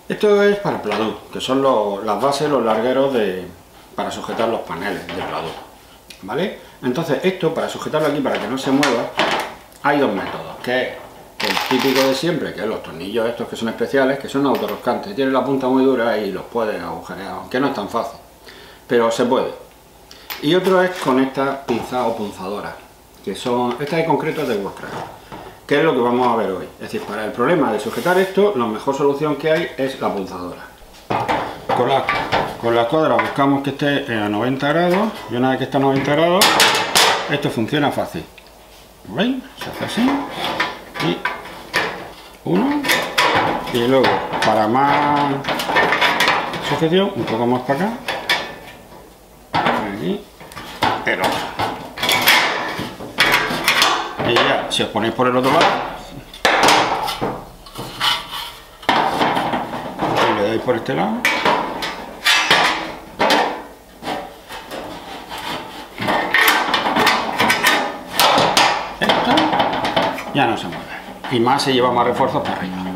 Esto es para Pladu, que son las bases, los largueros para sujetar los paneles de Pladu, ¿vale? Entonces esto, para sujetarlo aquí, para que no se mueva, hay dos métodos, que es el típico de siempre, que es los tornillos estos que son especiales, que son autorroscantes, tienen la punta muy dura y los puedes agujerear, aunque no es tan fácil, pero se puede. Y otro es con esta pinza o punzadora, que son, esta en concreto es de Woodcraft, que es lo que vamos a ver hoy. Es decir, para el problema de sujetar esto, la mejor solución que hay es la punzadora. Con la escuadra buscamos que esté a 90 grados, y una vez que está a 90 grados, esto funciona fácil. ¿Veis? Se hace así, y uno, y luego, para más sujeción, un poco más para acá, aquí, el otro. Y ya, si os ponéis por el otro lado, y le dais por este lado, esto ya no se mueve, y más se lleva más refuerzos para arriba.